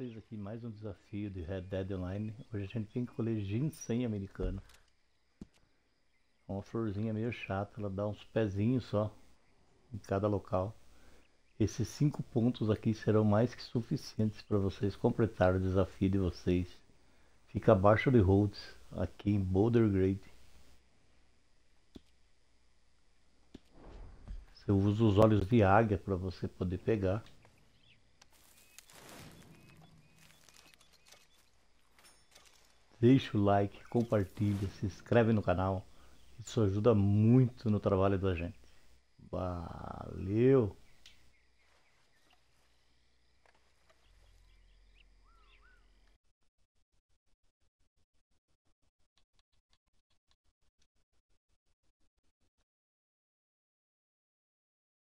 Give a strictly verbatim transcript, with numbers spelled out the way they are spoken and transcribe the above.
vocês aqui mais um desafio de Red Dead Online. Hoje a gente tem que colher ginseng americano. É uma florzinha meio chata, ela dá uns pezinhos só em cada local. Esses cinco pontos aqui serão mais que suficientes para vocês completar o desafio de vocês. Fica abaixo de Rhodes, aqui em Boulder Grade. Você usa os olhos de águia para você poder pegar. Deixa o like, compartilha, se inscreve no canal. Isso ajuda muito no trabalho da gente. Valeu!